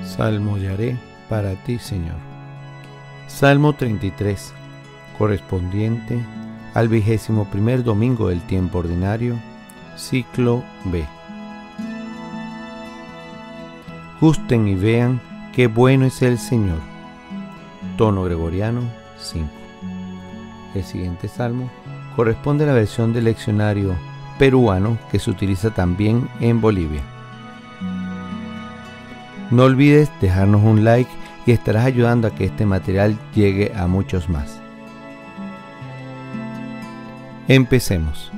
Salmodiaré para ti, Señor. Salmo 33, correspondiente al 21º domingo del tiempo ordinario, ciclo B. Gusten y vean qué bueno es el Señor. Tono gregoriano 5. El siguiente salmo corresponde a la versión del leccionario peruano que se utiliza también en Bolivia. No olvides dejarnos un like y estarás ayudando a que este material llegue a muchos más. Empecemos.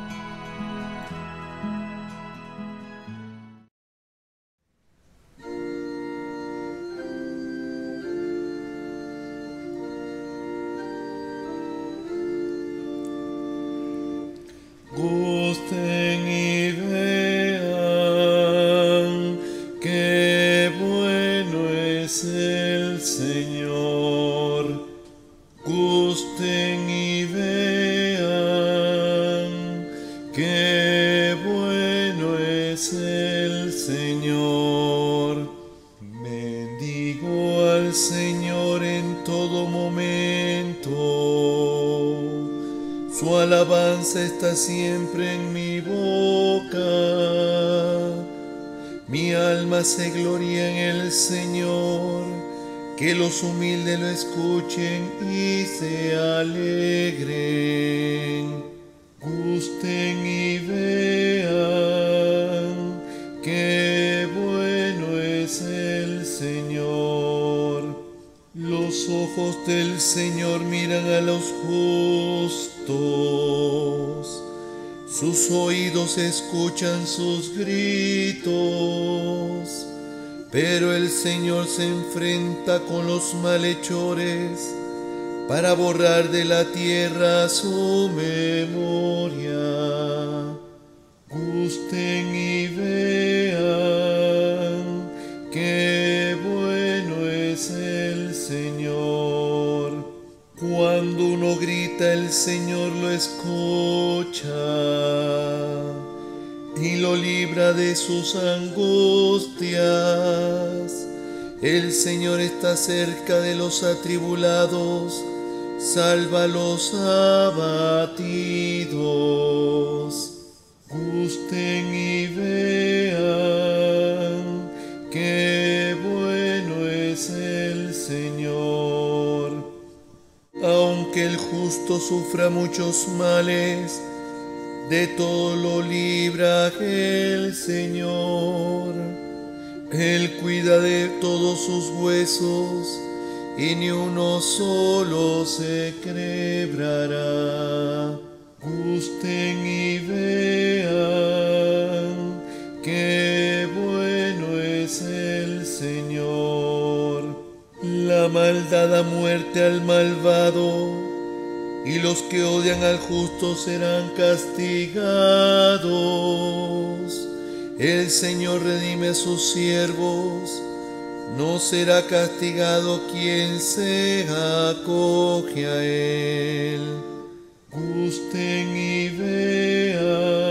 Gusten y vean qué bueno es el Señor. Gusten y vean qué bueno es el Señor. Bendigo al Señor en todo momento. Su alabanza está siempre en mi boca. Mi alma se gloria en el Señor. Que los humildes lo escuchen y se alegren. Gusten y vean qué bueno es el Señor. Los ojos del Señor miran a los justos, sus oídos escuchan sus gritos, pero el Señor se enfrenta con los malhechores para borrar de la tierra su memoria. Gusten y vean qué bueno es el Señor. Cuando uno grita, el Señor lo escucha y lo libra de sus angustias. El Señor está cerca de los atribulados, salva a los abatidos. Gusten y vean qué bueno es el Señor. Aunque el justo sufra muchos males, de todo lo libra el Señor. Él cuida de todos sus huesos y ni uno solo se quebrará. Gusten y vean qué bueno es el Señor. La maldad da muerte al malvado y los que odian al justo serán castigados. El Señor redime a sus siervos, no será castigado quien se acoge a Él. Gusten y vean